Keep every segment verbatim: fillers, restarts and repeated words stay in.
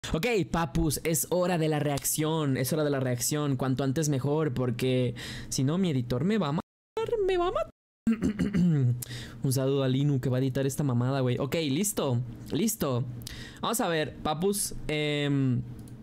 Ok, papus, es hora de la reacción. Es hora de la reacción. Cuanto antes mejor, porque si no, mi editor me va a matar. Me va a matar. Un saludo a Linu que va a editar esta mamada, güey. Ok, listo. Listo. Vamos a ver, papus. Eh,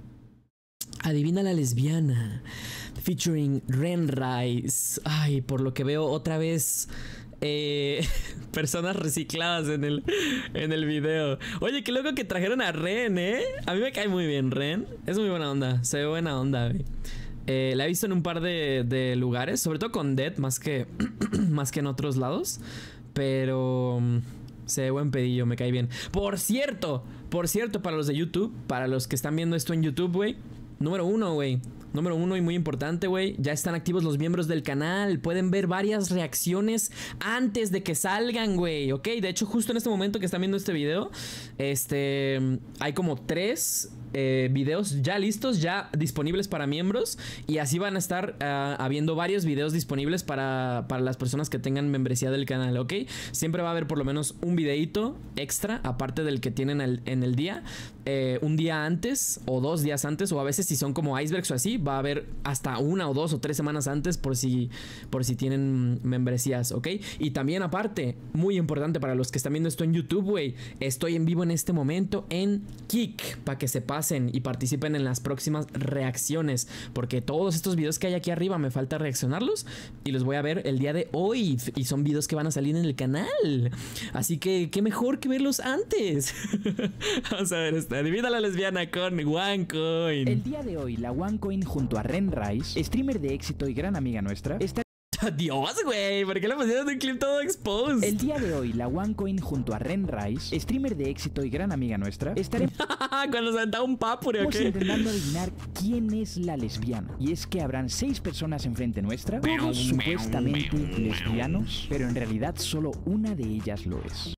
adivina la lesbiana. Featuring Renrise. Ay, por lo que veo, otra vez. Eh, personas recicladas en el, en el video. Oye, qué loco que trajeron a Ren, ¿eh? A mí me cae muy bien Ren. Es muy buena onda, se ve buena onda, güey. eh, La he visto en un par de, de lugares, sobre todo con Dead, más que, más que en otros lados. Pero se ve buen pedillo, me cae bien. Por cierto, por cierto, para los de YouTube, para los que están viendo esto en YouTube, güey. Número uno, güey. Número uno y muy importante, güey. Ya están activos los miembros del canal. Pueden ver varias reacciones antes de que salgan, güey. Ok, de hecho, justo en este momento que están viendo este video, este, hay como tres eh, videos ya listos, ya disponibles para miembros. Y así van a estar uh, habiendo varios videos disponibles para, para las personas que tengan membresía del canal, ok. Siempre va a haber por lo menos un videito extra, aparte del que tienen el, en el día. Eh, un día antes o dos días antes, o a veces si son como icebergs o así, va a haber hasta una o dos o tres semanas antes por si, por si tienen membresías, ¿ok? Y también aparte, muy importante para los que están viendo esto en YouTube, güey, estoy en vivo en este momento en Kick, para que se pasen y participen en las próximas reacciones, porque todos estos videos que hay aquí arriba me falta reaccionarlos y los voy a ver el día de hoy, y son videos que van a salir en el canal, así que qué mejor que verlos antes. Vamos a ver esta. Adivina la lesbiana con OneCoin. El día de hoy, la OneCoin junto a Renrise, streamer de éxito y gran amiga nuestra, está... Dios, güey, ¿por qué le pusieron un clip todo exposed? El día de hoy, la OneCoin junto a Renrise, streamer de éxito y gran amiga nuestra, estaremos... Cuando se aventaba un papure, ¿ok? intentando adivinar quién es la lesbiana. Y es que habrán seis personas enfrente nuestra, todos supuestamente lesbianos, pero en realidad solo una de ellas lo es.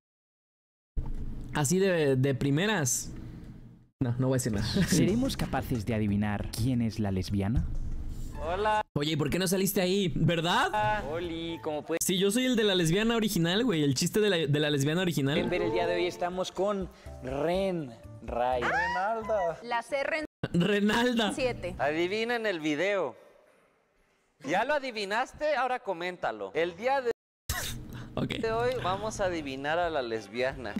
Así de, de primeras... No, no voy a decir nada. ¿Seremos capaces de adivinar quién es la lesbiana? Hola. Oye, ¿y por qué no saliste ahí? ¿Verdad? Oli, ¿cómo puedes Sí, yo soy el de la lesbiana original, güey. El chiste de la, de la lesbiana original. ver? El día de hoy estamos con Ren Ray. Renalda. La C R Renalda. siete. Adivinen el video. ¿Ya lo adivinaste? Ahora coméntalo. El día de Ok. hoy vamos a adivinar a la lesbiana.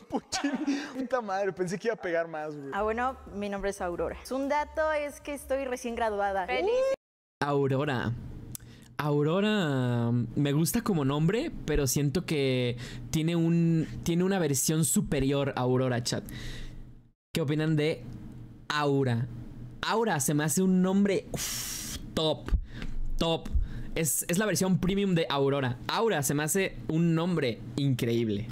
Puta madre, pensé que iba a pegar más, güey. Ah, bueno, mi nombre es Aurora. Un dato es que estoy recién graduada. Feliz. Aurora. Aurora me gusta como nombre, pero siento que tiene un tiene una versión superior a Aurora, chat. ¿Qué opinan de Aura? Aura se me hace un nombre uf, top, top. Es, es la versión premium de Aurora. Aura se me hace un nombre increíble.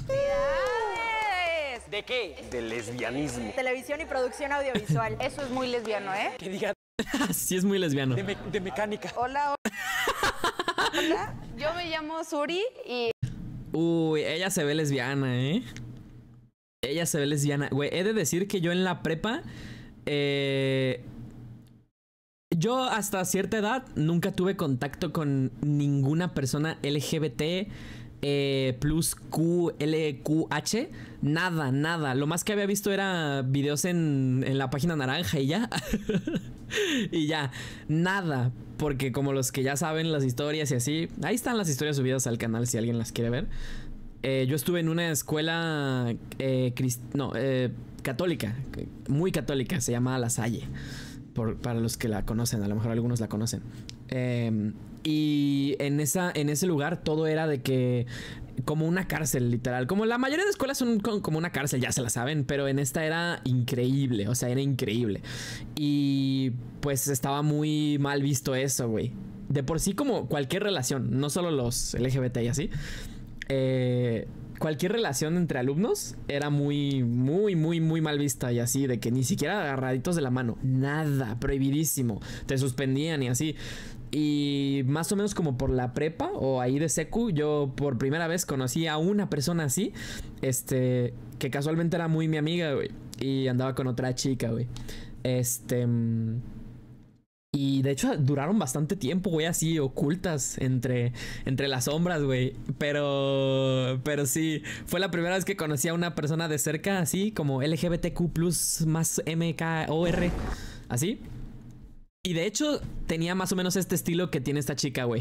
¿De qué? De lesbianismo. Televisión y producción audiovisual. Eso es muy lesbiano, ¿eh? Que diga Sí, es muy lesbiano. de, me- de mecánica. Hola, hola. Hola, yo me llamo Suri y... Uy, ella se ve lesbiana, ¿eh? Ella se ve lesbiana. Güey, he de decir que yo en la prepa... Eh... Yo hasta cierta edad nunca tuve contacto con ninguna persona L G B T eh, plus Q, L Q H. Nada, nada. Lo más que había visto era videos en, en la página naranja y ya. Y ya, nada. Porque como los que ya saben las historias y así, ahí están las historias subidas al canal si alguien las quiere ver. Eh, yo estuve en una escuela eh, crist no, eh, católica, muy católica, se llama La Salle. Por, para los que la conocen, a lo mejor algunos la conocen. Eh, y en, esa, en ese lugar todo era de que... Como una cárcel, literal. Como la mayoría de escuelas son como una cárcel, ya se la saben. Pero en esta era increíble. O sea, era increíble. Y pues estaba muy mal visto eso, güey. De por sí como cualquier relación, no solo los L G B T y así. Eh... Cualquier relación entre alumnos era muy, muy, muy, muy mal vista y así, de que ni siquiera agarraditos de la mano, nada, prohibidísimo, te suspendían y así. Y más o menos como por la prepa o ahí de secu, yo por primera vez conocí a una persona así, este, que casualmente era muy mi amiga, güey, y andaba con otra chica, güey. Este... Y de hecho duraron bastante tiempo, güey, así ocultas entre, entre las sombras, güey. Pero, pero sí, fue la primera vez que conocí a una persona de cerca, así como L G B T Q plus más M K O R, así. Y de hecho tenía más o menos este estilo que tiene esta chica, güey.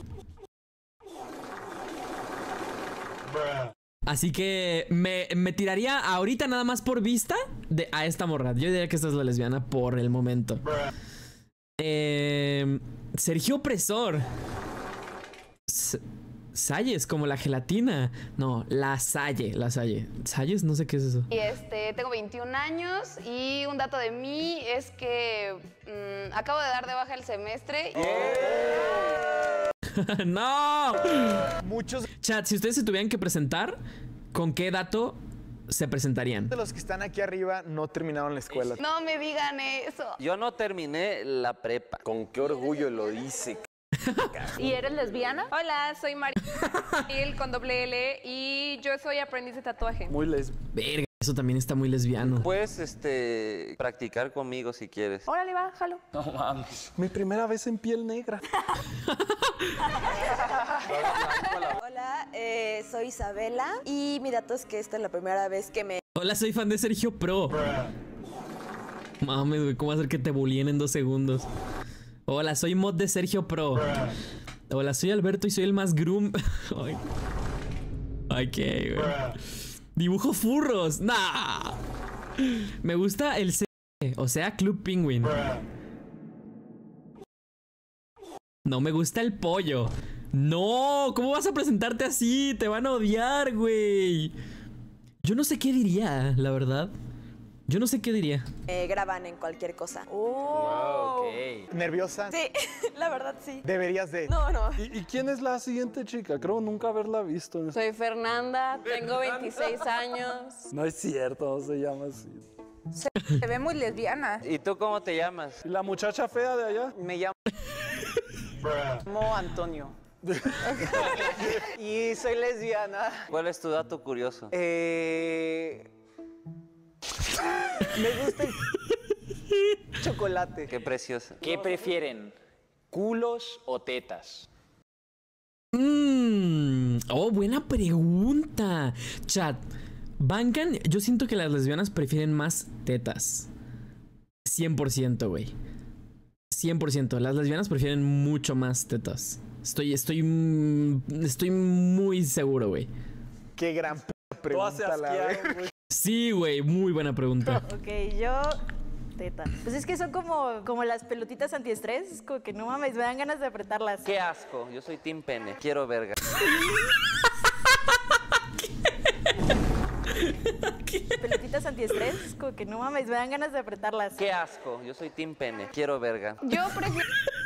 Así que me, me tiraría ahorita nada más por vista de, a esta morra. Yo diría que esta es la lesbiana por el momento. Eh, Sergio Opresor. S Salles, como la gelatina. No, la Salle, la Salle. Salles, no sé qué es eso. Y este, tengo veintiún años y un dato de mí es que mmm, acabo de dar de baja el semestre. Y... ¡No! Muchos Chat, si ustedes se tuvieran que presentar, ¿con qué dato se presentarían? de los que están aquí arriba no terminaron la escuela. No me digan eso. Yo no terminé la prepa. Con qué orgullo lo dice. ¿Y eres lesbiana? Hola, soy Mariel con doble L y yo soy aprendiz de tatuaje. Muy les... Verga, eso también está muy lesbiano. Puedes, este, practicar conmigo si quieres. Órale, va, jalo. No mames. Mi primera vez en piel negra. Hola, eh, soy Isabela y mi dato es que esta es la primera vez que me... Hola, soy fan de Sergio Pro. Mames, güey, ¿cómo hacer que te bullyeen en dos segundos? Hola, soy mod de Sergio Pro. Hola, soy Alberto y soy el más groom. Ay, Ay, qué, güey. Dibujo furros. Nah. Me gusta el C, o sea, Club Penguin. No me gusta el pollo. No, ¿cómo vas a presentarte así? Te van a odiar, güey. Yo no sé qué diría, la verdad. Yo no sé qué diría. Eh, graban en cualquier cosa. Oh, ok. ¿Nerviosa? Sí, la verdad sí. Deberías de... No, no. ¿Y, ¿Y quién es la siguiente chica? Creo nunca haberla visto. Soy Fernanda, tengo veintiséis años. No es cierto, no se llama así. Se ve muy lesbiana. ¿Y tú cómo te llamas? ¿Y la muchacha fea de allá? Me llamo... llamo Antonio. Y soy lesbiana. ¿Cuál es tu dato curioso? Eh... Me gusta el chocolate. Qué preciosa. ¿Qué prefieren? ¿Culos o tetas? Mm, oh, buena pregunta. Chat, bancan. Yo siento que las lesbianas prefieren más tetas. cien por ciento, güey. cien por ciento. Las lesbianas prefieren mucho más tetas. Estoy, estoy, estoy muy seguro, güey. Qué gran pregunta, la verdad. Sí, güey, muy buena pregunta. Ok, yo... Teta. Pues es que son como, como las pelotitas antiestrés, es como que no mames, me dan ganas de apretarlas. Qué asco, yo soy team pene. Quiero verga. Pelotitas antiestrés, es como que no mames, me dan ganas de apretarlas. Qué asco, yo soy team pene. Quiero verga. Yo prefiero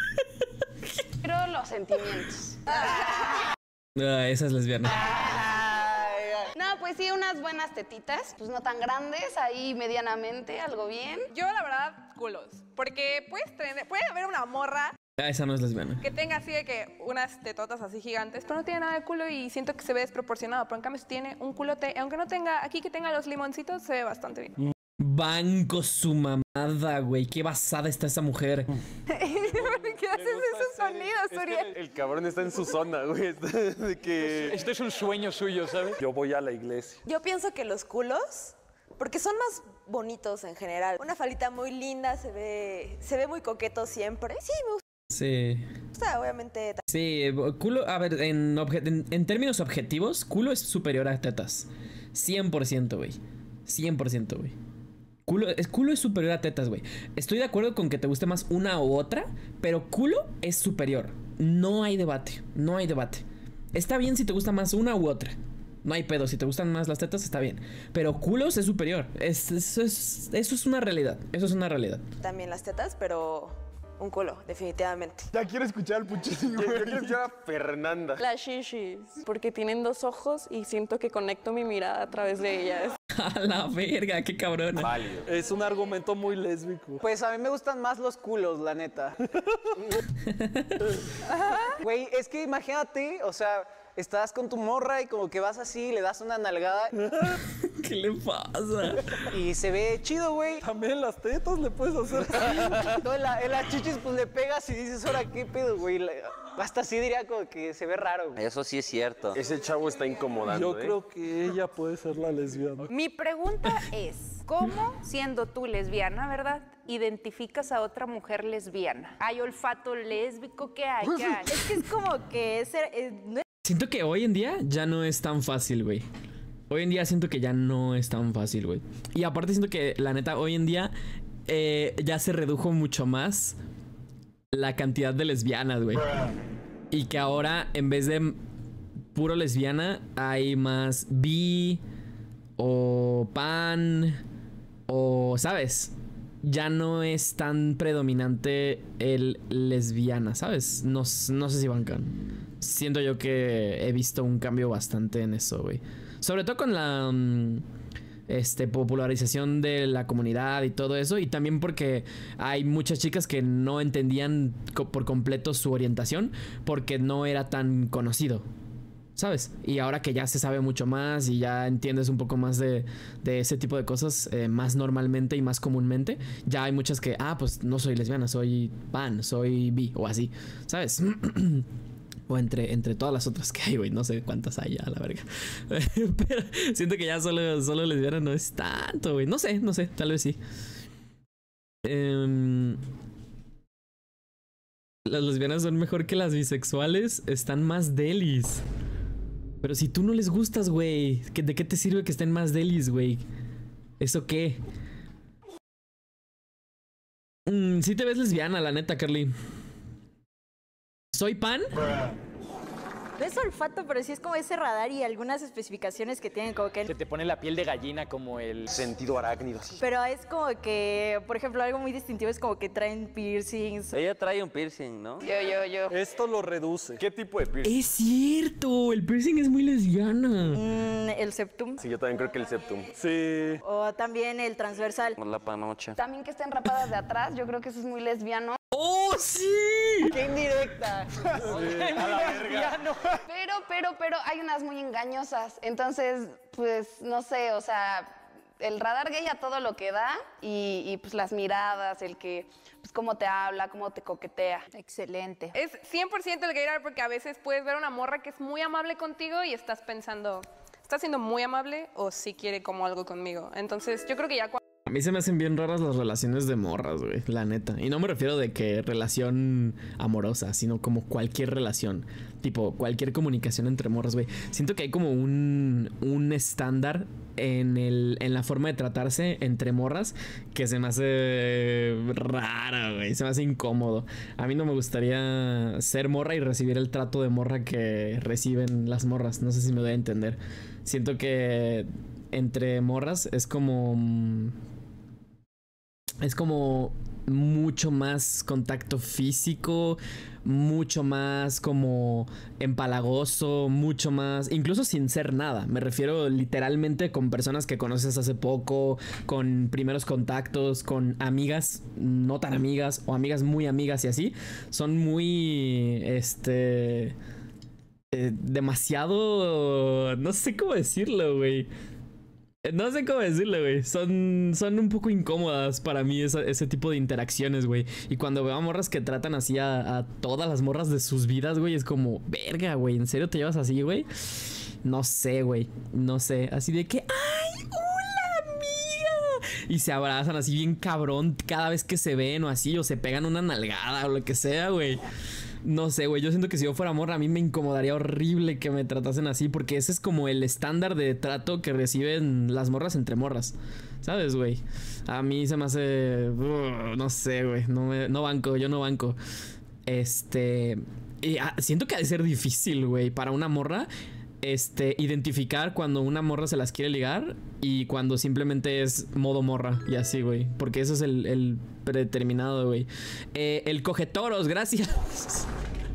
los sentimientos. Ah, esa es lesbiana. No, pues sí, unas buenas tetitas, pues no tan grandes, ahí medianamente, algo bien. Yo, la verdad, culos. Porque puedes tener, puede haber una morra Ah, esa no es lesbiana. que tenga así de que unas tetotas así gigantes, pero no tiene nada de culo y siento que se ve desproporcionado. Pero en cambio, si tiene un culote, aunque no tenga, aquí que tenga los limoncitos, se ve bastante bien. Banco su mamada, güey. Qué basada está esa mujer. ¿Por qué haces esos sonidos, Uriel? El, el cabrón está en su zona, güey. De que... Esto es un sueño suyo, ¿sabes? Yo voy a la iglesia. Yo pienso que los culos, porque son más bonitos en general. Una falita muy linda, se ve, se ve muy coqueto siempre. Sí, me Sí. gusta, obviamente. Sí, culo, a ver, en, en, en términos objetivos, culo es superior a tetas. cien por ciento, güey. cien por ciento, güey. Culo es, culo es superior a tetas, güey. Estoy de acuerdo con que te guste más una u otra, pero culo es superior. No hay debate, no hay debate. Está bien si te gusta más una u otra. No hay pedo, si te gustan más las tetas está bien. Pero culos es superior. Es, eso, es, eso es una realidad, eso es una realidad. También las tetas, pero un culo, definitivamente. Ya quiero escuchar al puchín, güey. Yo quiero escuchar a Fernanda. Las shishis, porque tienen dos ojos y siento que conecto mi mirada a través de ellas. A la verga, qué cabrona. Válido. Es un argumento muy lésbico. Pues a mí me gustan más los culos, la neta. Güey, es que imagínate, o sea, estás con tu morra y como que vas así, le das una nalgada. ¿Qué le pasa? Y se ve chido, güey. También las tetas le puedes hacer. No, en, la, en las chichis pues le pegas y dices, ahora qué pedo, güey. Hasta así diría como que se ve raro, güey. Eso sí es cierto. Ese chavo está incomodando, Yo ¿eh? creo que ella puede ser la lesbiana. Mi pregunta es, ¿cómo, siendo tú lesbiana, verdad, identificas a otra mujer lesbiana? ¿Hay olfato lésbico? ¿Qué hay? ¿Qué hay? Es que es como que es, es- no es- Siento que hoy en día ya no es tan fácil, güey. Hoy en día siento que ya no es tan fácil, güey. Y aparte siento que, la neta, hoy en día eh, ya se redujo mucho más la cantidad de lesbianas, güey. Y que ahora, en vez de puro lesbiana, hay más bi o pan o, ¿sabes? Ya no es tan predominante el lesbiana, ¿sabes? No, no sé si bancan. Siento yo que he visto un cambio bastante en eso, güey. Sobre todo con la um, este, popularización de la comunidad y todo eso. Y también porque hay muchas chicas que no entendían co- por completo su orientación porque no era tan conocido, ¿sabes? Y ahora que ya se sabe mucho más y ya entiendes un poco más de, de ese tipo de cosas eh, más normalmente y más comúnmente, ya hay muchas que, ah, pues no soy lesbiana, soy pan, soy bi o así, ¿sabes? O entre, entre todas las otras que hay, güey. No sé cuántas hay ya, la verga. Pero siento que ya solo, solo lesbiana no es tanto, güey. No sé, no sé, tal vez sí. Em, las lesbianas son mejor que las bisexuales. Están más delis. Pero si tú no les gustas, güey, ¿qué- ¿de qué te sirve que estén más delis, güey? ¿Eso qué? Mm, sí te ves lesbiana, la neta, Carly. ¿Soy pan? no es olfato, pero sí es como ese radar y algunas especificaciones que tienen como que... Se te pone la piel de gallina como el sentido arácnido. Pero es como que, por ejemplo, algo muy distintivo es como que traen piercings. Ella trae un piercing, ¿no? Yo, yo, yo. Esto lo reduce. ¿Qué tipo de piercing? Es cierto, el piercing es muy lesbiana. Mm, el septum. Sí, yo también creo que el septum. Sí. O también el transversal. La panocha. También que estén rapadas de atrás, yo creo que eso es muy lesbiano. ¡Oh, sí! ¡Qué indirecta! A la verga. Pero, pero, pero hay unas muy engañosas. Entonces, pues, no sé, o sea, el radar gay a todo lo que da y, y pues las miradas, el que, pues cómo te habla, cómo te coquetea. Excelente. Es cien por ciento el gay radar porque a veces puedes ver una morra que es muy amable contigo y estás pensando, ¿está siendo muy amable o sí quiere como algo conmigo? Entonces, yo creo que ya cuando... A mí se me hacen bien raras las relaciones de morras, güey, la neta. Y no me refiero de que relación amorosa, sino como cualquier relación. Tipo, cualquier comunicación entre morras, güey. Siento que hay como un, un estándar en, el, en la forma de tratarse entre morras que se me hace rara, güey. Se me hace incómodo. A mí no me gustaría ser morra y recibir el trato de morra que reciben las morras. No sé si me doy a entender. Siento que entre morras es como... Es como mucho más contacto físico, mucho más como empalagoso, mucho más, incluso sin ser nada. Me refiero literalmente con personas que conoces hace poco, con primeros contactos, con amigas no tan amigas o amigas muy amigas y así. Son muy, este, eh, demasiado, no sé cómo decirlo, güey. No sé cómo decirlo, güey. Son, son un poco incómodas para mí esa, ese tipo de interacciones, güey. Y cuando veo a morras que tratan así a, a todas las morras de sus vidas, güey, es como, verga, güey, ¿en serio te llevas así, güey? No sé, güey. No sé. Así de que, ¡ay, hola, amiga! Y se abrazan así bien cabrón cada vez que se ven o así, o se pegan una nalgada o lo que sea, güey. No sé, güey, yo siento que si yo fuera morra a mí me incomodaría horrible que me tratasen así, porque ese es como el estándar de trato que reciben las morras entre morras, ¿sabes, güey? A mí se me hace... Uh, no sé, güey, no, me, no banco, yo no banco. Este... Y, ah, siento que ha de ser difícil, güey, para una morra, este, identificar cuando una morra se las quiere ligar y cuando simplemente es modo morra y así, güey. Porque eso es el, el predeterminado, güey. Eh, el cogetoros, gracias.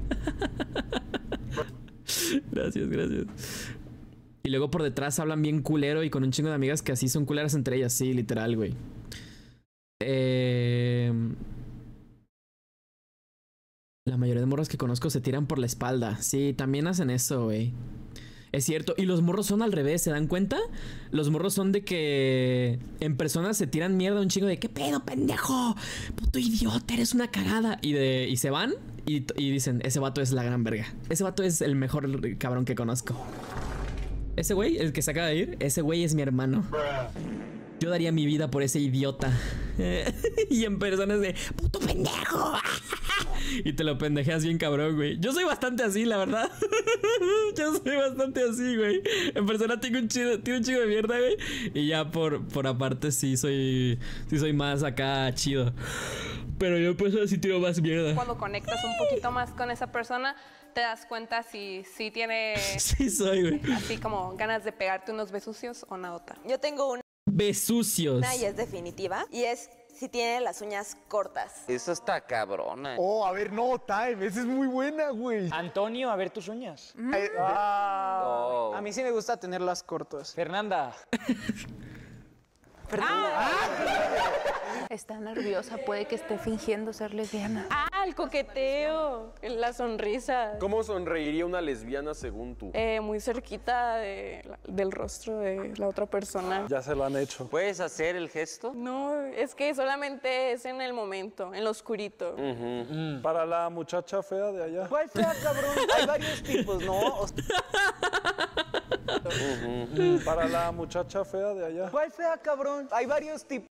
Gracias, gracias. Y luego por detrás hablan bien culero y con un chingo de amigas que así son culeras entre ellas. Sí, literal, güey. Eh... La mayoría de morras morros que conozco se tiran por la espalda. Sí, también hacen eso, güey. Es cierto. Y los morros son al revés, ¿se dan cuenta? Los morros son de que en persona se tiran mierda un chingo de ¿qué pedo, pendejo? Puto idiota, eres una cagada. Y, de, y se van y, y dicen, ese vato es la gran verga. Ese vato es el mejor cabrón que conozco. Ese güey, el que se acaba de ir, ese güey es mi hermano. Yo daría mi vida por ese idiota. Y en personas de puto pendejo. Y te lo pendejeas bien cabrón, güey. Yo soy bastante así, la verdad. Yo soy bastante así, güey. En persona tengo un chido, tengo un chido de mierda, güey. Y ya por, por aparte sí soy, sí soy más acá chido. Pero yo pues sí tiro más mierda. Cuando conectas un poquito más con esa persona, te das cuenta si, si tiene... Sí soy, güey. Así como ganas de pegarte unos besucios o una otra. Yo tengo una... Besucios. Una y es definitiva. Y es si tiene las uñas cortas. Eso está cabrona. Oh, a ver, no, Time, esa es muy buena, güey. Antonio, a ver tus uñas. Eh, Ah, Oh. A mí sí me gusta tenerlas cortas. Fernanda. Está nerviosa, puede que esté fingiendo ser lesbiana. Ah, el coqueteo, la sonrisa. ¿Cómo sonreiría una lesbiana según tú? Eh, muy cerquita de la- del rostro de la otra persona. Ya se lo han hecho. ¿Puedes hacer el gesto? No, es que solamente es en el momento, en lo oscurito. Mm. Para la muchacha fea de allá. ¿Cuál fea, cabrón? Hay varios tipos, ¿no? O sea, Mm. Para la muchacha fea de allá. ¿cuál fea, cabrón? Hay varios tipos.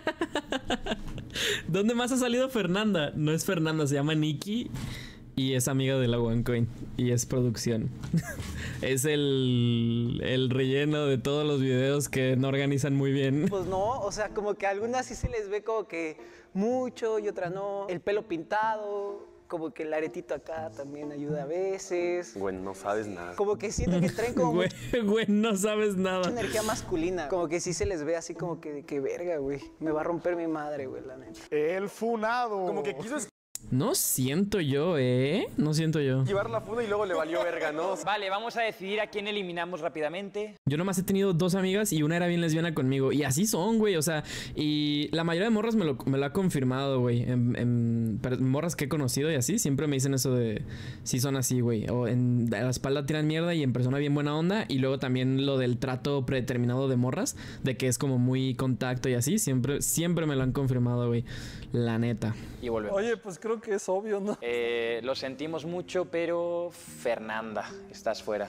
¿Dónde más ha salido Fernanda? No es Fernanda, se llama Nikki. Y es amiga de la OneCoin. Y es producción. Es el, el relleno de todos los videos que no organizan muy bien. Pues no, o sea, como que a algunas sí se les ve como que mucho y otras no. El pelo pintado, como que el aretito acá también ayuda a veces. Güey, no sabes nada. Como que siento que traen como Güey, güey, no sabes mucha nada. energía masculina. Como que sí se les ve así como que de que verga, güey. Me va a romper mi madre, güey, la neta. El funado. Como que quiso No siento yo, ¿eh? No siento yo. esquivar la funda y luego le valió verga, ¿no? Vale, vamos a decidir a quién eliminamos rápidamente. Yo nomás he tenido dos amigas y una era bien lesbiana conmigo. Y así son, güey. O sea, y la mayoría de morras me lo, me lo ha confirmado, güey. En, en per- morras que he conocido y así, siempre me dicen eso de sí son así, güey. O en a la espalda tiran mierda y en persona bien buena onda. Y luego también lo del trato predeterminado de morras, de que es como muy contacto y así. Siempre, siempre me lo han confirmado, güey. La neta. Y volvemos. Oye, pues creo que es obvio, ¿no? Eh, lo sentimos mucho, pero Fernanda, estás fuera.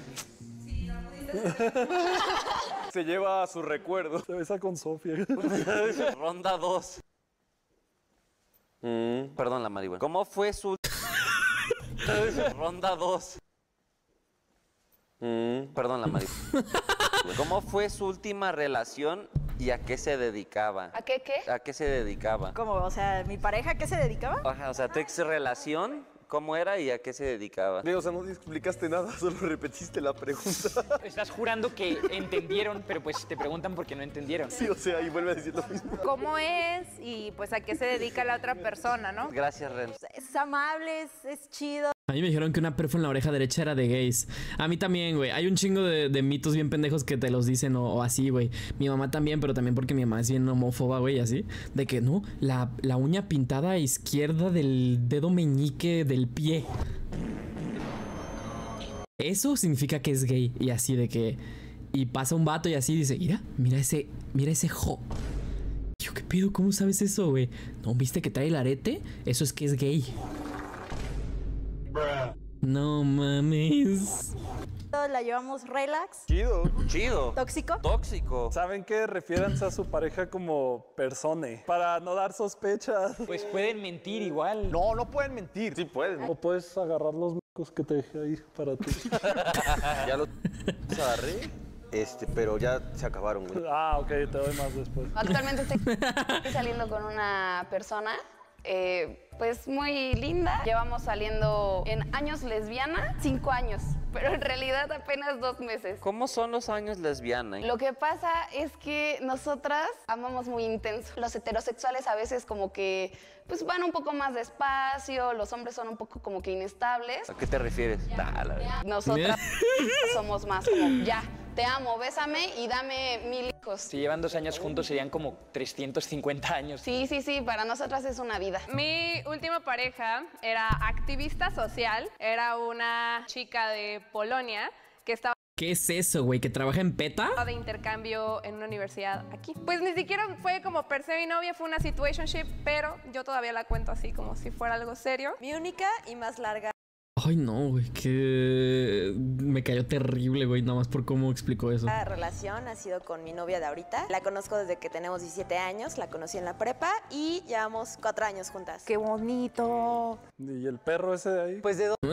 Se lleva su recuerdo. Se besa con Sofía. Ronda dos. Mm. Perdón, la marihuana. ¿Cómo fue su... Ronda dos. Mm. Perdón, la marihuana. ¿Cómo fue su última relación y a qué se dedicaba? ¿A qué qué? ¿A qué se dedicaba? ¿Cómo? O sea, ¿mi pareja a qué se dedicaba? Ajá, o sea, tu ex relación, ¿cómo era y a qué se dedicaba? O sea, no explicaste nada, solo repetiste la pregunta. Estás jurando que entendieron, pero pues te preguntan por qué no entendieron. Sí, o sea, y vuelve a decir lo mismo. ¿Cómo es? Y pues a qué se dedica la otra persona, ¿no? Gracias, Ren. Es amable, es, es chido. A mí me dijeron que una perfo en la oreja derecha era de gays. A mí también, güey. Hay un chingo de, de mitos bien pendejos que te los dicen o, o así, güey. Mi mamá también, pero también porque mi mamá es bien homófoba, güey, así. De que no, la, la uña pintada a izquierda del dedo meñique del pie. Eso significa que es gay. Y así de que... Y pasa un vato y así dice, mira, mira ese, mira ese jo. Yo, ¿qué pedo? ¿Cómo sabes eso, güey? ¿No viste que trae el arete? Eso es que es gay. No mames. La llevamos relax. Chido. Chido. Tóxico. Tóxico. ¿Saben qué? Refiéranse a su pareja como persone, para no dar sospechas. Pues pueden mentir igual. No, no pueden mentir. Sí puedes. O puedes agarrar los mecos que te dejé ahí para ti. Ya lo agarré, este, pero ya se acabaron, güey. Ah, ok, te doy más después. Actualmente estoy saliendo con una persona, eh, pues muy linda. Llevamos saliendo en años lesbiana, cinco años, pero en realidad apenas dos meses. ¿Cómo son los años lesbiana? Lo que pasa es que nosotras amamos muy intenso. Los heterosexuales a veces como que pues van un poco más despacio, los hombres son un poco como que inestables. ¿A qué te refieres? Ah, la verdad. Nosotras somos más como ya, te amo, bésame y dame mil hijos. Si llevan dos años juntos serían como trescientos cincuenta años. Sí, sí, sí, para nosotras es una vida. Mi última pareja era activista social, era una chica de Polonia que estaba ¿Qué es eso, güey? ¿Que trabaja en PETA? de intercambio en una universidad aquí. Pues ni siquiera fue como per se mi novia, fue una situationship, pero yo todavía la cuento así como si fuera algo serio. Mi única y más larga Ay, no, güey, que me cayó terrible, güey, nada más por cómo explicó eso. La relación ha sido con mi novia de ahorita. La conozco desde que tenemos diecisiete años, la conocí en la prepa y llevamos cuatro años juntas. ¡Qué bonito! ¿Y el perro ese de ahí? Pues de dos.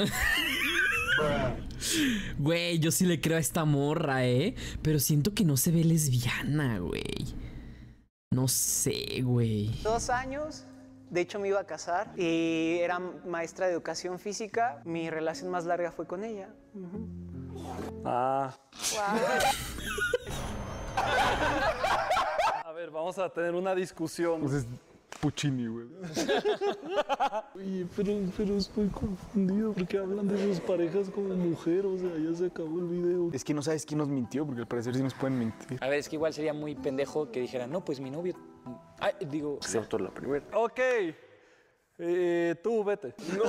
Güey, yo sí le creo a esta morra, ¿eh? Pero siento que no se ve lesbiana, güey. No sé, güey. Dos años. De hecho, me iba a casar y era maestra de educación física. Mi relación más larga fue con ella. Uh-huh. Ah. A ver, vamos a tener una discusión. Pues es Puccini, güey. Oye, pero, pero estoy confundido porque hablan de sus parejas como mujer, o sea, ya se acabó el video. Es que no sabes quién nos mintió, porque al parecer sí nos pueden mentir. A ver, es que igual sería muy pendejo que dijeran, no, pues mi novio... Ay, digo... Sí, por la primera. Ok. Eh, tú, vete. ¡No!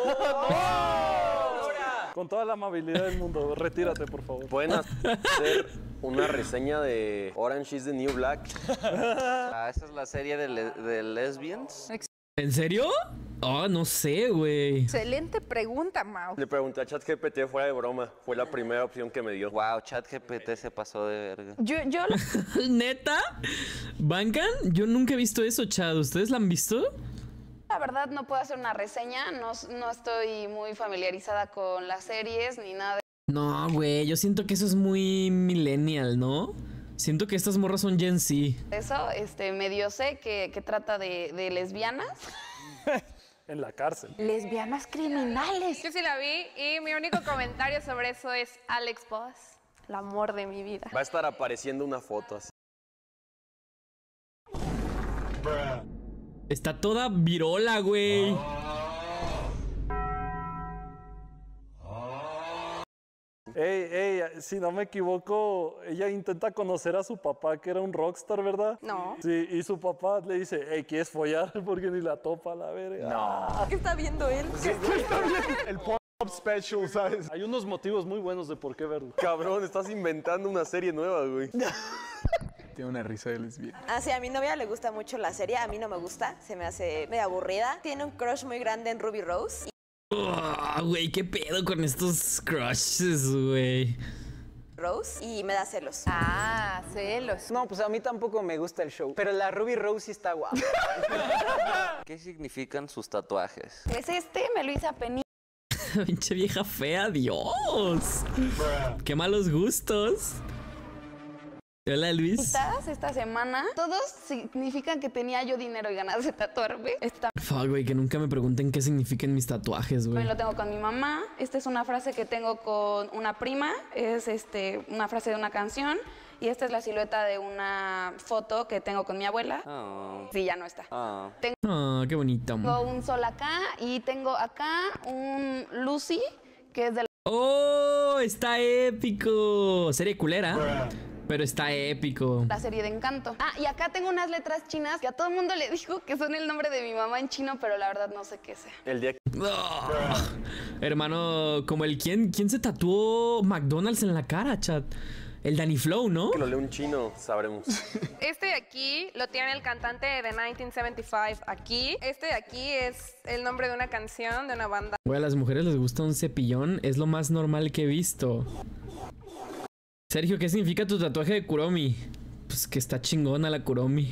Con toda la amabilidad del mundo, retírate, por favor. ¿Pueden hacer una reseña de Orange is the New Black? Ah, esa es la serie de, le de lesbians. ¿En serio? Oh, no sé, güey. Excelente pregunta, Mau. Le pregunté a ChatGPT fuera de broma. Fue la primera opción que me dio. Wow, ChatGPT se pasó de verga. Yo, yo... ¿Neta? ¿Bancan? Yo nunca he visto eso, Chad. ¿Ustedes la han visto? La verdad no puedo hacer una reseña, no, no estoy muy familiarizada con las series ni nada de No, güey, yo siento que eso es muy millennial, ¿no? Siento que estas morras son Gen Z. eso. Este, medio sé que, que trata de, de lesbianas. En la cárcel. Lesbianas criminales. Yo sí la vi y mi único comentario sobre eso es Alex Voss, el amor de mi vida. Va a estar apareciendo una foto así. Está toda virola, güey. Ey, ey, si no me equivoco, ella intenta conocer a su papá, que era un rockstar, ¿verdad? No. Sí, y su papá le dice, hey, ¿quieres follar? Porque ni la topa, la verga. No. ¿Qué está viendo él? Sí, está bien. El pop special, ¿sabes? Hay unos motivos muy buenos de por qué verlo. Cabrón, estás inventando una serie nueva, güey. Tiene una risa de lesbiana. Ah, sí, a mi novia le gusta mucho la serie, a mí no me gusta, se me hace medio aburrida. Tiene un crush muy grande en Ruby Rose. Oh, güey, qué pedo con estos crushes, güey. Rose y me da celos. Ah, celos. No, pues a mí tampoco me gusta el show. Pero la Ruby Rose sí está guapa. ¿Qué significan sus tatuajes? Pues este me lo hice a penita. Pinche vieja fea, Dios. Qué malos gustos. Hola, Luis. Esta semana. Todos significan que tenía yo dinero y ganas de tatuarme. Esta Fuck, güey, que nunca me pregunten qué significan mis tatuajes, güey. también lo tengo con mi mamá. Esta es una frase que tengo con una prima. Es este una frase de una canción. Y esta es la silueta de una foto que tengo con mi abuela. Oh. Sí, ya no está. Oh. Tengo Ah, qué bonito. un sol acá y tengo acá un Lucy, que es de la... ¡Oh! Está épico. Serie culera. Pero está épico. la serie de Encanto. Ah, y acá tengo unas letras chinas que a todo el mundo le dijo que son el nombre de mi mamá en chino, pero la verdad no sé qué sea. El día que... Oh, hermano, como el quién, ¿quién se tatuó McDonald's en la cara, chat? El Danny Flow, ¿no? lo lea un chino, sabremos. Este de aquí lo tiene el cantante de mil novecientos setenta y cinco aquí. Este de aquí es el nombre de una canción de una banda. Güey, a las mujeres les gusta un cepillón. Es lo más normal que he visto. Sergio, ¿qué significa tu tatuaje de Kuromi? Pues que está chingona la Kuromi.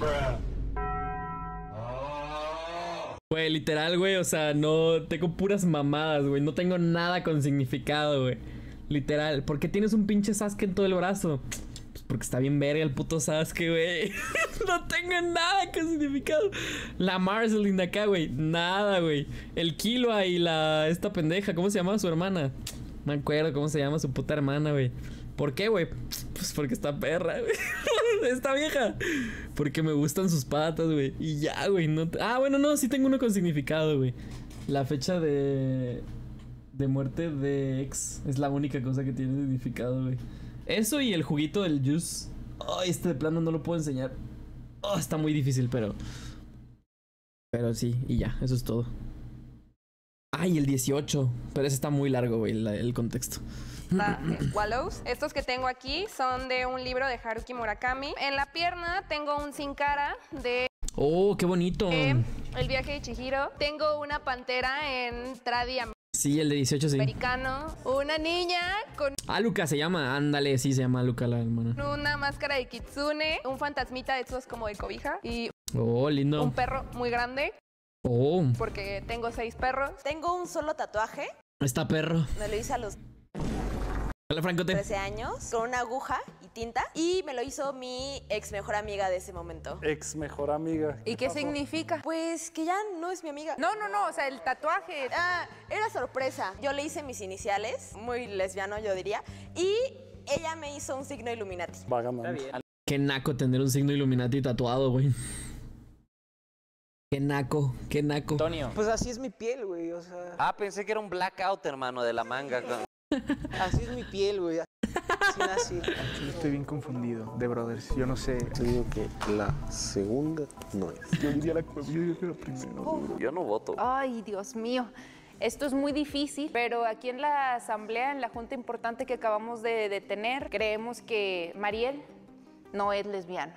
Güey, literal, güey, o sea, no tengo puras mamadas, güey. No tengo nada con significado, güey. Literal. ¿Por qué tienes un pinche Sasuke en todo el brazo? Pues porque está bien verga el puto Sasuke, güey. No tengo nada con significado. La Marceline de acá, güey. Nada, güey. El Killua y la... esta pendeja, ¿cómo se llama su hermana? No me acuerdo cómo se llama su puta hermana, güey. ¿Por qué, güey? Pues porque está perra, güey. Está vieja. Porque me gustan sus patas, güey. Y ya, güey. No te... Ah, bueno, no, sí tengo uno con significado, güey. La fecha de... de muerte de ex es la única cosa que tiene significado, güey. Eso y el juguito del juice. Ay, este de plano no lo puedo enseñar. Oh, está muy difícil, pero... Pero sí, y ya, eso es todo. Ay, el dieciocho. Pero ese está muy largo, güey, el, el contexto. Ah, eh, Wallows. Estos que tengo aquí son de un libro de Haruki Murakami. En la pierna tengo un sin cara de... Oh, qué bonito. Eh, el viaje de Chihiro. Tengo una pantera en tradi Sí, el de dieciocho, sí. americano. Una niña con Ah, Luca se llama. Ándale, sí, se llama Luca la hermana. una máscara de kitsune. Un fantasmita de estos como de cobija. Y Oh, lindo. un perro muy grande. Oh, Porque tengo seis perros. Tengo un solo tatuaje. está perro. Me lo hice a los Hola, Francote. trece años con una aguja y tinta. Y me lo hizo mi ex mejor amiga de ese momento. Ex mejor amiga. ¿Y qué pasó? significa? Pues que ya no es mi amiga. No, no, no, o sea, el tatuaje. Ah, era sorpresa. Yo le hice mis iniciales, muy lesbiano yo diría, y ella me hizo un signo Illuminati. Va ganando. Qué naco tener un signo Illuminati tatuado, güey. Qué naco, qué naco. Antonio. Pues así es mi piel, güey, o sea... Ah, pensé que era un blackout, hermano, de la manga. Así es mi piel, güey. Así nací. Yo estoy bien confundido de brothers. Yo no sé. Yo digo que la segunda no es. Yo diría la, yo diría que la primera. Yo no voto. Ay, Dios mío. Esto es muy difícil, pero aquí en la asamblea, en la junta importante que acabamos de, de tener, creemos que Mariel no es lesbiana.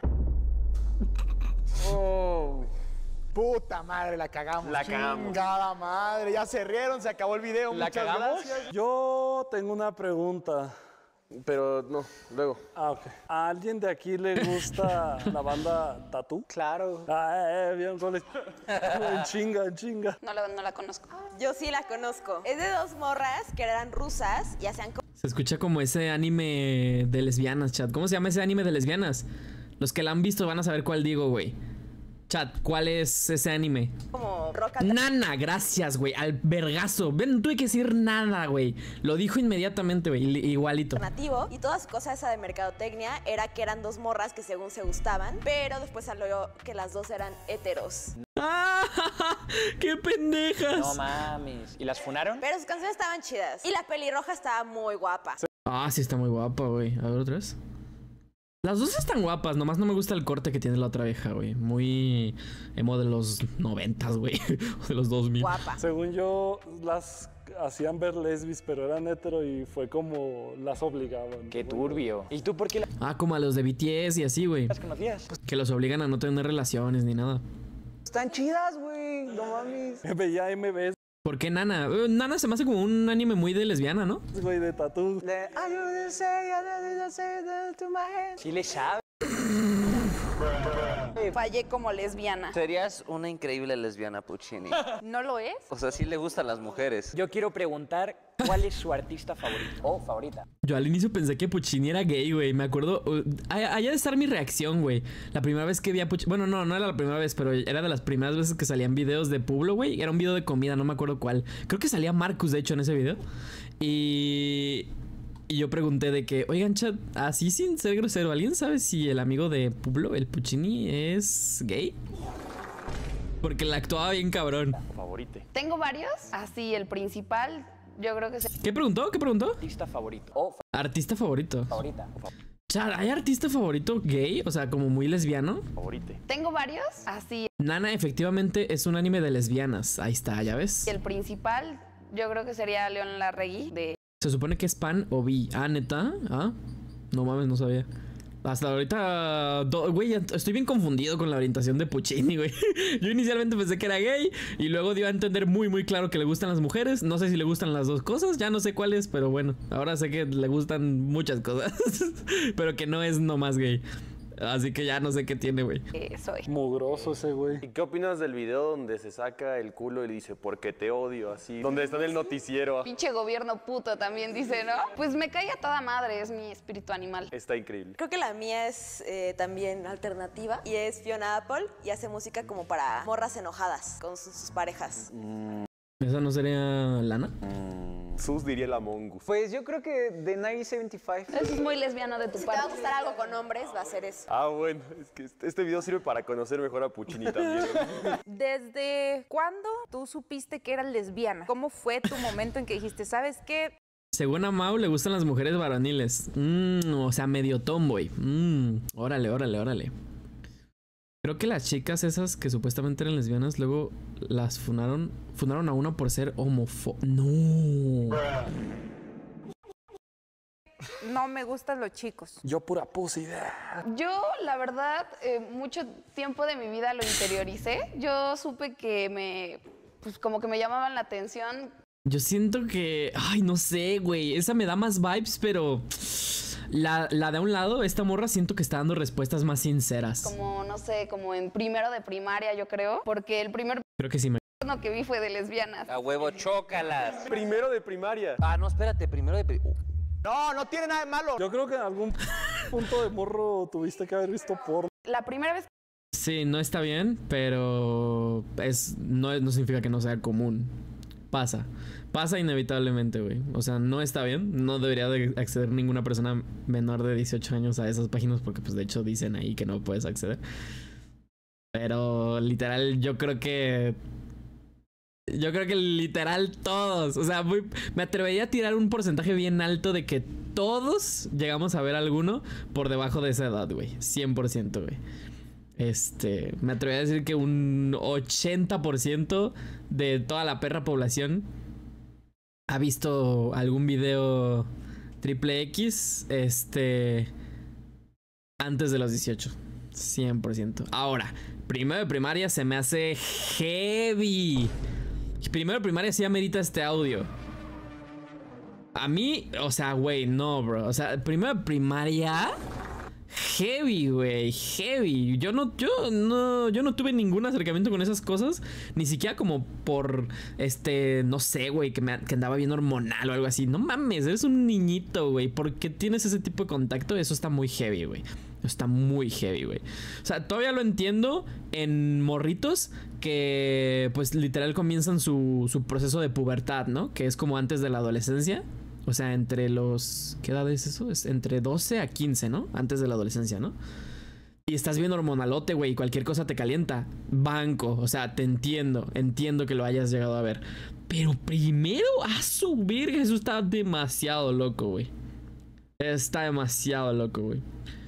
Oh, puta madre, la cagamos. La cagamos. Chingada madre, ya se rieron, se acabó el video. ¿La Muchas cagamos? gracias. Yo tengo una pregunta. Pero no, luego. Ah, ok. ¿A alguien de aquí le gusta la banda Tatú? Claro. Ah, eh, eh, bien, goles. En chinga, en chinga. No la, no la conozco. Yo sí la conozco. Es de dos morras que eran rusas y hacían como Se escucha como ese anime de lesbianas, chat. ¿Cómo se llama ese anime de lesbianas? Los que la han visto van a saber cuál digo, güey. Chat, ¿cuál es ese anime? como rock Nana, gracias, güey. Al vergazo. Ven, no tuve que decir nada, güey. Lo dijo inmediatamente, güey. Igualito. alternativo. Y toda su cosa esa de mercadotecnia era que eran dos morras que según se gustaban, pero después salió que las dos eran heteros. ¡Ah! ¡Qué pendejas! No mames. ¿Y las funaron? Pero sus canciones estaban chidas. Y la pelirroja estaba muy guapa. Ah, sí está muy guapa, güey. A ver otra vez. Las dos están guapas, nomás no me gusta el corte que tiene la otra vieja, güey. Muy emo de los noventas, güey. O de los dos mil. Guapa. Según yo, las hacían ver lesbis, pero eran hetero y fue como las obligaban. Qué turbio. ¿Y tú por qué las Ah, como a los de B T S y así, güey. conocías? Que los obligan a no tener relaciones ni nada. Están chidas, güey. No mames. Veía M V S, ¿Por qué Nana? Eh, Nana se me hace como un anime muy de lesbiana, ¿no? güey, de Tatú. Le- I don't say, I don't say that to my head. Sí le sabe. Fallé como lesbiana. Serías una increíble lesbiana, Puccini. ¿No lo es? O sea, sí le gustan las mujeres. Yo quiero preguntar cuál es su artista favorito o favorita. Yo al inicio pensé que Puccini era gay, güey. Me acuerdo. Uh, allá de estar mi reacción, güey. La primera vez que vi a Puccini. Bueno, no, no era la primera vez, pero era de las primeras veces que salían videos de Pueblo, güey. Era un video de comida, no me acuerdo cuál. Creo que salía Marcus, de hecho, en ese video. Y. Y yo pregunté de que, oigan, chat, así sin ser grosero, ¿alguien sabe si el amigo de Pueblo, el Puccini, es gay? Porque la actuaba bien cabrón. Favorite. Tengo varios. Así, el principal, yo creo que es... ¿Qué preguntó? ¿Qué preguntó? Artista favorito o fa- Artista favorito. favorita. O fa- Chat, ¿hay artista favorito gay? O sea, como muy lesbiano. favorite. Tengo varios. Así, Nana efectivamente es un anime de lesbianas. Ahí está, ¿ya ves? el principal, yo creo que sería León Larregui de... Se supone que es pan o bi. Ah, ¿neta? Ah, no mames, no sabía. Hasta ahorita, do- güey, estoy bien confundido con la orientación de Puccini, güey. Yo inicialmente pensé que era gay y luego dio a entender muy, muy claro que le gustan las mujeres. No sé si le gustan las dos cosas, ya no sé cuáles, pero bueno, ahora sé que le gustan muchas cosas, pero que no es nomás gay. Así que ya no sé qué tiene, güey. que soy. Mugroso ese güey. ¿Y qué opinas del video donde se saca el culo y dice, porque te odio, así? Donde está en el noticiero. Pinche gobierno puto también dice, ¿no? Pues me cae a toda madre, es mi espíritu animal. Está increíble. Creo que la mía es eh, también alternativa y es Fiona Apple y hace música como para morras enojadas con sus, sus parejas. ¿Esa no sería Lana? Sus diría el Among Us. Pues yo creo que de mil novecientos setenta y cinco. Eso es muy lesbiano de tu Si te va a parte. gustar algo con hombres, va a ser eso. Ah, bueno, es que este este video sirve para conocer mejor a Puccini también. ¿Desde cuándo tú supiste que eras lesbiana? ¿Cómo fue tu momento en que dijiste, sabes qué? Según a Mau, le gustan las mujeres varoniles. Mm, o sea, medio tomboy. Mm, órale, órale, órale. Creo que las chicas esas que supuestamente eran lesbianas, luego las funaron, funaron a una por ser homofóbica. No. No me gustan los chicos. Yo pura pussy. Yo, la verdad, eh, mucho tiempo de mi vida lo interioricé. Yo supe que me, pues como que me llamaban la atención. Yo siento que, ay, no sé, güey. Esa me da más vibes, pero la, la de a un lado, esta morra siento que está dando respuestas más sinceras. Como, no sé, como en primero de primaria, yo creo. Porque el primer Creo que sí me... porno que vi fue de lesbianas. A huevo, chócalas. Primero de primaria. Ah, no, espérate, primero de primaria. No, no tiene nada de malo. Yo creo que en algún punto de morro tuviste que haber visto porno. La primera vez... Sí, no está bien, pero es no, no significa que no sea común. Pasa. Pasa inevitablemente, güey. O sea, no está bien. No debería de acceder ninguna persona menor de dieciocho años a esas páginas porque, pues, de hecho dicen ahí que no puedes acceder. Pero, literal, yo creo que... Yo creo que literal todos. O sea, muy, me atrevería a tirar un porcentaje bien alto de que todos llegamos a ver alguno por debajo de esa edad, güey. cien por ciento, güey. Este, me atrevería a decir que un ochenta por ciento de toda la perra población ha visto algún video triple X, este, antes de los dieciocho. cien por ciento. Ahora, primero de primaria se me hace heavy. Primero de primaria sí amerita este audio. A mí, o sea, güey, no, bro. O sea, primero de primaria... Heavy, güey, heavy. Yo no, yo no, yo no tuve ningún acercamiento con esas cosas. Ni siquiera como por, este, no sé, güey, que, me, que andaba bien hormonal o algo así. No mames, eres un niñito, güey. ¿Por qué tienes ese tipo de contacto? Eso está muy heavy, güey. Está muy heavy, güey. O sea, todavía lo entiendo en morritos que, pues, literal comienzan su, su proceso de pubertad, ¿no? Que es como antes de la adolescencia. O sea, entre los... ¿Qué edad es eso? Es entre doce a quince, ¿no? Antes de la adolescencia, ¿no? Y estás bien hormonalote, güey, y cualquier cosa te calienta. Banco, o sea, te entiendo. Entiendo que lo hayas llegado a ver. Pero primero, a su verga, eso está demasiado loco, güey. Está demasiado loco, güey.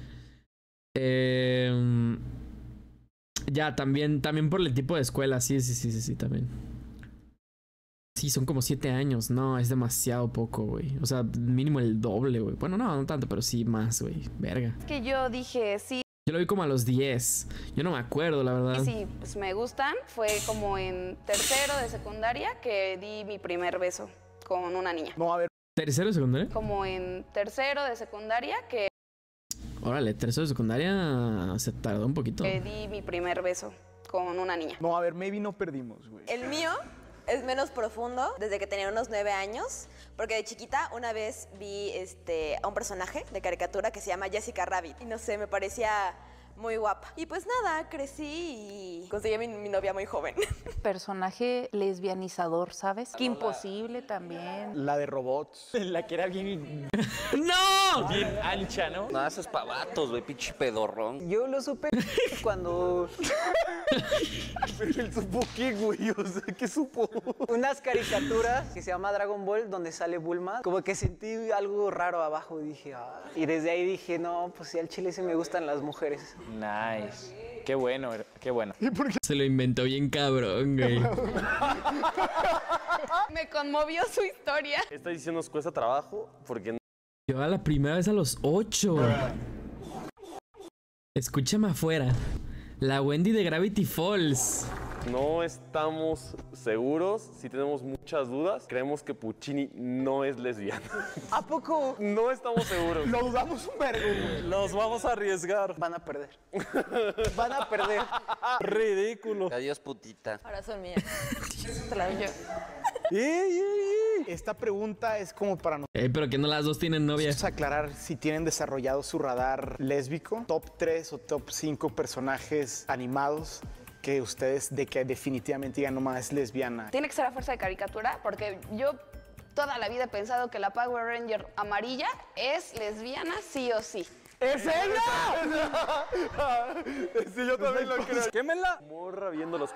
Eh, ya, también, también por el tipo de escuela. Sí, sí, sí, sí, sí, también. Sí, son como siete años. No, es demasiado poco, güey. O sea, mínimo el doble, güey. Bueno, no, no tanto, pero sí más, güey. Verga. Es que yo dije, sí. Yo lo vi como a los diez. Yo no me acuerdo, la verdad. Y sí, pues me gustan. Fue como en tercero de secundaria que di mi primer beso con una niña. No, a ver. ¿Tercero de secundaria? Como en tercero de secundaria que... Órale, tercero de secundaria se tardó un poquito. Que di mi primer beso con una niña. No, a ver, maybe no perdimos, güey. El mío es menos profundo desde que tenía unos nueve años, porque de chiquita una vez vi este, a un personaje de caricatura que se llama Jessica Rabbit. Y no sé, me parecía muy guapa. Y pues nada, crecí y conseguí a mi, mi novia muy joven. Personaje lesbianizador, ¿sabes? Qué imposible también. La de robots. La que era bien... ¡No! Bien ancha, ¿no? No, esos pavatos, güey, pinche pedorrón. Yo lo supe cuando... Pero él supo qué, güey, o sea, ¿qué supo? Unas caricaturas que se llama Dragon Ball, donde sale Bulma. Como que sentí algo raro abajo, dije, ah. Y desde ahí dije, no, pues sí, al chile sí me gustan las mujeres. Nice. Qué bueno, qué bueno. Se lo inventó bien cabrón, güey. Me conmovió su historia. Esta edición nos cuesta trabajo porque... Yo a la primera vez a los ocho. Escúchame afuera. La Wendy de Gravity Falls. No estamos seguros, sí tenemos muchas dudas. Creemos que Puccini no es lesbiana. ¿A poco? No estamos seguros. Lo dudamos un vergo, güey. Nos vamos a arriesgar. Van a perder. Van a perder. Ridículo. Adiós, putita. Ahora son mías. Te la doy yo. Esta pregunta es como para nosotros. Eh, pero que no las dos tienen novia. Vamos a aclarar si tienen desarrollado su radar lésbico. Top tres o top cinco personajes animados que ustedes de que definitivamente digan nomás es lesbiana. Tiene que ser a fuerza de caricatura porque yo toda la vida he pensado que la Power Ranger amarilla es lesbiana sí o sí. ¡Es ella! Sí, yo también lo creo. ¡Quémela! Morra viendo los pa...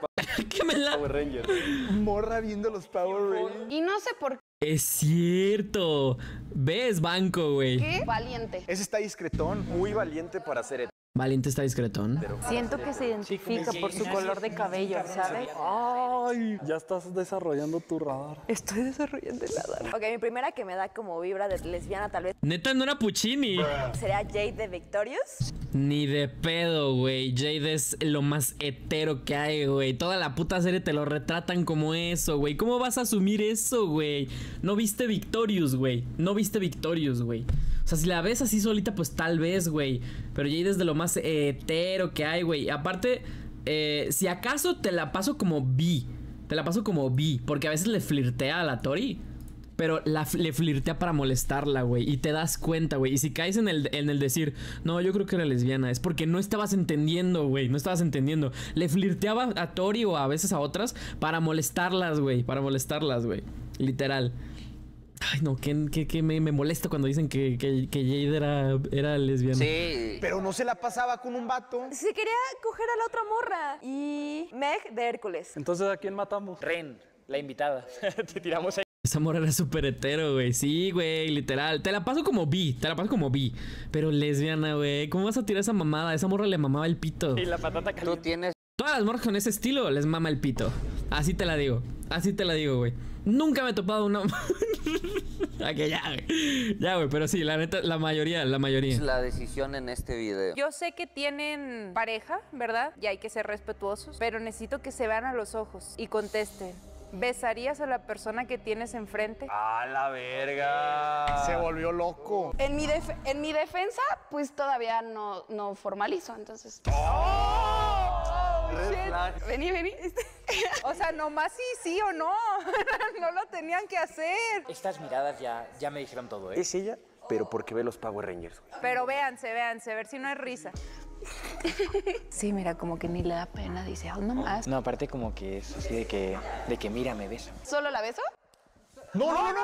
que me la... Power Rangers. Morra viendo los Power Rangers. Y no sé por Es cierto. ¿Ves, banco, güey? qué. Valiente. Ese está discretón. Muy valiente para ser Valiente está discretón. Siento que se identifica por su color de cabello, ¿sabes? Ay, ya estás desarrollando tu radar. Estoy desarrollando el radar. Ok, mi primera que me da como vibra de lesbiana tal vez Neta, no era Puccini. sería Jade de Victorious. Ni de pedo, güey. Jade es lo más hetero que hay, güey. Toda la puta serie te lo retratan como eso, güey. ¿Cómo vas a asumir eso, güey? No viste Victorious, güey. No viste Victorious, güey. O sea, si la ves así solita, pues tal vez, güey. Pero Jade es de lo más hetero que hay, güey. Aparte, eh, si acaso te la paso como bi. Te la paso como bi. Porque a veces le flirtea a la Tori. Pero la, le flirtea para molestarla, güey. Y te das cuenta, güey. Y si caes en el, en el decir, no, yo creo que era lesbiana, es porque no estabas entendiendo, güey. No estabas entendiendo. Le flirteaba a Tori o a veces a otras para molestarlas, güey. Para molestarlas, güey. Literal. Ay, no, que, que, que me, me molesta cuando dicen que, que, que Jade era, era lesbiana. Sí. Pero no se la pasaba con un vato. Se quería coger a la otra morra. Y Meg de Hércules. Entonces, ¿a quién matamos? Ren, la invitada. Te tiramos ahí. Esa morra era súper hetero, güey. Sí, güey, literal. Te la paso como bi, te la paso como bi. Pero lesbiana, güey. ¿Cómo vas a tirar esa mamada? Esa morra le mamaba el pito. Y la patata caliente. Tú tienes... Todas las morras con ese estilo les mama el pito. Así te la digo. Así te la digo, güey. Nunca me he topado una... Ok, ya, güey. Ya, güey, pero sí, la neta, la mayoría, la mayoría. la decisión en este video. Yo sé que tienen pareja, ¿verdad? Y hay que ser respetuosos, pero necesito que se vean a los ojos y contesten. ¿Besarías a la persona que tienes enfrente? ¡A la verga! Se volvió loco. En mi, def- en mi defensa, pues todavía no, no formalizo, entonces... Red flag. Vení, vení. O sea, nomás sí, sí o no. No lo tenían que hacer. Estas miradas ya, ya me dijeron todo, ¿eh? Es ella, pero porque ve los Power Rangers, güey. Pero véanse, véanse, a ver si no es risa. Sí, mira, como que ni le da pena, dice, oh, no más. No, aparte como que es así de que, de que mira, me besa. ¿Solo la beso? No, no, no.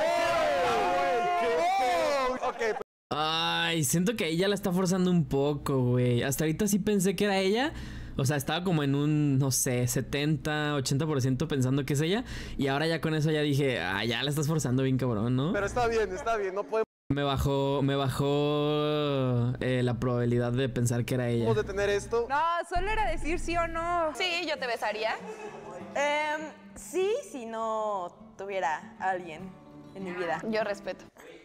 Ok, Ay, siento que ella la está forzando un poco, güey. Hasta ahorita sí pensé que era ella. O sea, estaba como en un, no sé, setenta, ochenta por ciento pensando que es ella. Y ahora ya con eso ya dije, ah, ya la estás forzando bien cabrón, ¿no? pero está bien, está bien. No podemos Me bajó, me bajó eh, la probabilidad de pensar que era ella. detener esto. No, solo era decir sí o no. Sí, yo te besaría. Em, sí, si no tuviera a alguien en mi vida. Yo respeto.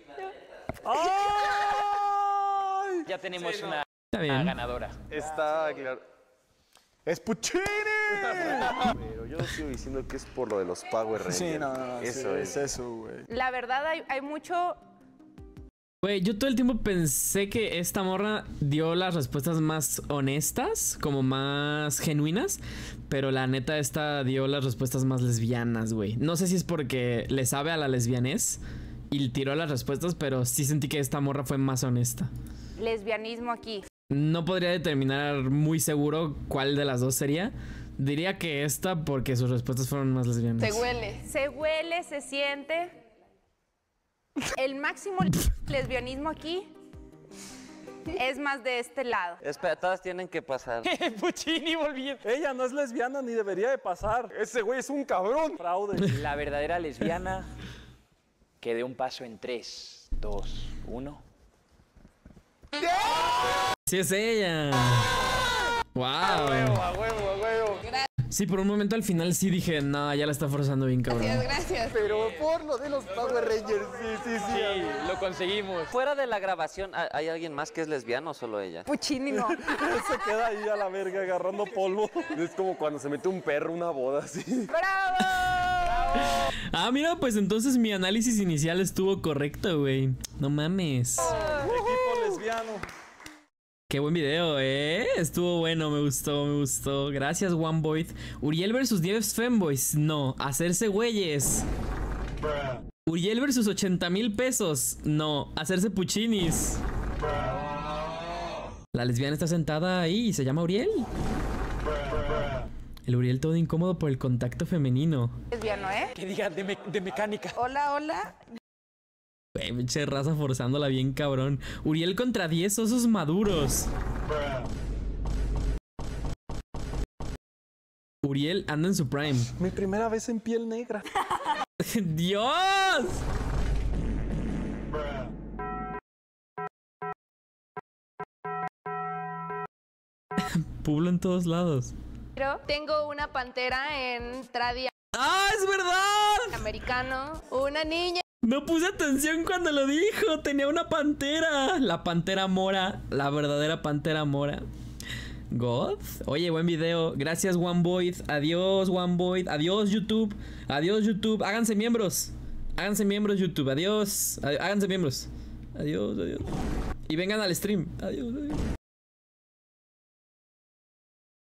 ¡Ay! Ya tenemos Sí, no. una, Está bien. una ganadora. Está claro. ¡Es Puccini! Pero yo sigo diciendo que es por lo de los Power Rangers. Sí, no, no, no. Eso sí, es. es eso, güey. La verdad, hay, hay mucho... Güey, yo todo el tiempo pensé que esta morra dio las respuestas más honestas, como más genuinas, pero la neta esta dio las respuestas más lesbianas, güey. No sé si es porque le sabe a la lesbianez y tiró las respuestas, pero sí sentí que esta morra fue más honesta. lesbianismo aquí. No podría determinar muy seguro cuál de las dos sería. Diría que esta porque sus respuestas fueron más lesbianas. Se huele. Se huele, se siente. El máximo lesbianismo aquí es más de este lado. Espera, todas tienen que pasar. Puccini volviendo. Ella no es lesbiana ni debería de pasar. Ese güey es un cabrón. Fraude. La verdadera lesbiana que dé un paso en tres, dos, uno. Sí es ella. Wow. A huevo, a huevo, a huevo. Sí, por un momento al final sí dije, no, ya la está forzando bien cabrón. Gracias, gracias. Pero por lo de los Power Rangers, sí, sí, sí. Sí, lo conseguimos. Fuera de la grabación, ¿hay hay alguien más que es lesbiano o solo ella? Puccini no. Se queda ahí a la verga agarrando polvo. Es como cuando se mete un perro a una boda, así. ¡Bravo! Ah, mira, pues entonces mi análisis inicial estuvo correcto, güey. No mames. Equipo lesbiano. Qué buen video, ¿eh? Estuvo bueno, me gustó, me gustó. Gracias, One Boy. Uriel versus diez Femboys. No. Hacerse güeyes. Uriel versus ochenta mil pesos. No. Hacerse puchinis. La lesbiana está sentada ahí y se llama Uriel. El Uriel todo incómodo por el contacto femenino. Lesbiano, ¿eh? Que diga de, me- de mecánica. Hola, hola. Güey, pinche raza forzándola bien cabrón. Uriel contra diez osos maduros. Uriel anda en su prime. Mi primera vez en piel negra. ¡Dios! Pueblo en todos lados. Tengo una pantera en Tradia. ¡Ah, es verdad! Americano. Una niña. No puse atención cuando lo dijo. Tenía una pantera. La pantera mora. La verdadera pantera mora. God. Oye, buen video. Gracias, OneVoid. Adiós, OneVoid. Adiós, YouTube. Adiós, YouTube. Háganse miembros. Háganse miembros, YouTube. Adiós. Háganse miembros. Adiós, adiós. Y vengan al stream. Adiós, adiós.